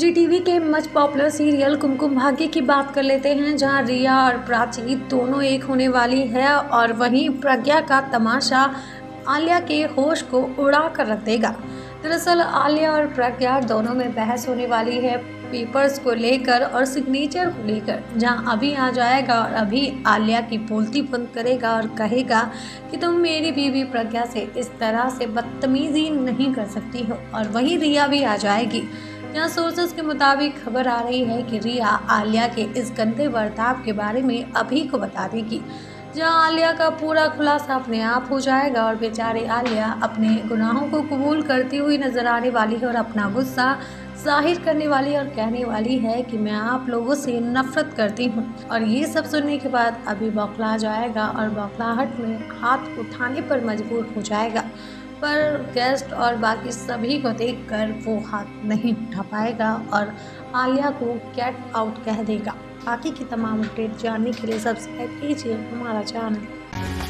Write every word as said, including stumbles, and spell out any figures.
जी TV के much popular serial Kumkum Bhagya की बात कर लेते हैं, जहां रिया और प्राची दोनों एक होने वाली है और वहीं प्रज्ञा का तमाशा आलिया के होश को उड़ा कर रख देगा। दरअसल आलिया और प्रज्ञा दोनों में बहस होने वाली है पेपर्स को लेकर और सिग्नेचर को लेकर, जहां अभी आ जाएगा और अभी आलिया की बोलती बंद करेगा और कहेगा कि तुम मेरी बीवी प्रज्ञा से इस तरह से बदतमीजी नहीं कर सकती हो। और वहीं रिया भी आ जाएगी, जहां सोर्सेस के मुताबिक खबर आ रही है कि रिया आलिया के इस गंदे बर्ताव के बारे में अभी को बता देगी, जहां आलिया का पूरा खुलासा अपने आप हो जाएगा और बेचारी आलिया अपने गुनाहों को कबूल करती हुई नजर आने वाली है और अपना गुस्सा जाहिर करने वाली और कहने वाली है कि मैं आप लोगों से नफरत करती हूँ। और ये सब सुनने के बाद अभी बौखला जाएगा और बौखलाहट में हाथ उठाने पर मजबूर हो जाएगा, पर गेस्ट और बाकी सभी को देखकर वो हाथ नहीं उठा पाएगा और आलिया को गेट आउट कह देगा। बाकी की तमाम अपडेट जानने के लिए सब्सक्राइब कीजिए हमारा चैनल।